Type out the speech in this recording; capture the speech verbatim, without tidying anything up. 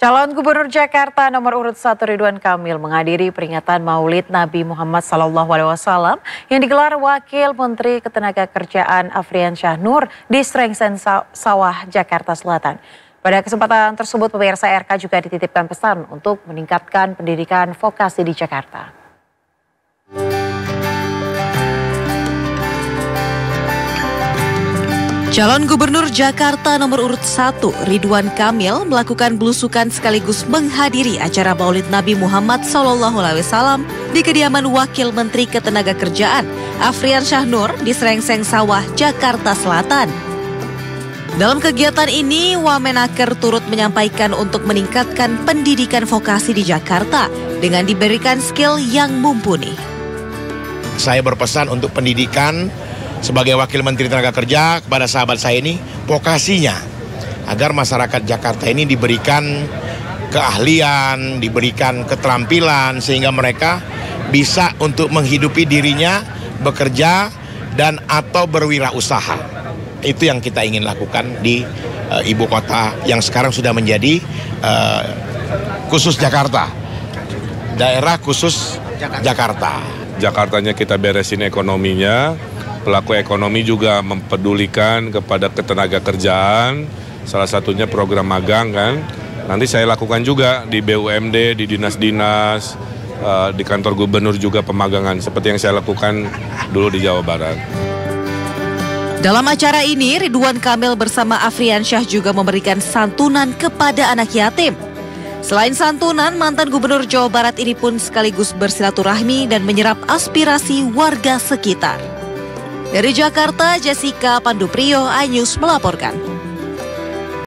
Calon Gubernur Jakarta nomor urut satu Ridwan Kamil menghadiri peringatan Maulid Nabi Muhammad Sallallahu Alaihi Wasallam yang digelar Wakil Menteri Ketenagakerjaan Afrian Syah Nur di Srengseng Sawah, Jakarta Selatan. Pada kesempatan tersebut, pemirsa R K juga dititipkan pesan untuk meningkatkan pendidikan vokasi di Jakarta. Calon Gubernur Jakarta nomor urut satu Ridwan Kamil melakukan belusukan sekaligus menghadiri acara Maulid Nabi Muhammad Sallallahu Alaihi Wasallam di kediaman Wakil Menteri Ketenagakerjaan Afrian Syah Nur di Srengseng Sawah, Jakarta Selatan. Dalam kegiatan ini, Wamenaker turut menyampaikan untuk meningkatkan pendidikan vokasi di Jakarta dengan diberikan skill yang mumpuni. Saya berpesan untuk pendidikan sebagai Wakil Menteri Tenaga Kerja kepada sahabat saya ini, vokasinya agar masyarakat Jakarta ini diberikan keahlian, diberikan keterampilan sehingga mereka bisa untuk menghidupi dirinya, bekerja dan atau berwirausaha. Itu yang kita ingin lakukan di uh, ibu kota yang sekarang sudah menjadi uh, khusus Jakarta, daerah khusus Jakarta. Jakarta. Jakartanya kita beresin ekonominya. Pelaku ekonomi juga mempedulikan kepada ketenaga kerjaan, salah satunya program magang kan. Nanti saya lakukan juga di B U M D, di dinas-dinas, di kantor gubernur juga pemagangan, seperti yang saya lakukan dulu di Jawa Barat. Dalam acara ini, Ridwan Kamil bersama Afrian Syah juga memberikan santunan kepada anak yatim. Selain santunan, mantan Gubernur Jawa Barat ini pun sekaligus bersilaturahmi dan menyerap aspirasi warga sekitar. Dari Jakarta, Jessica Pandupriyo, iNews melaporkan.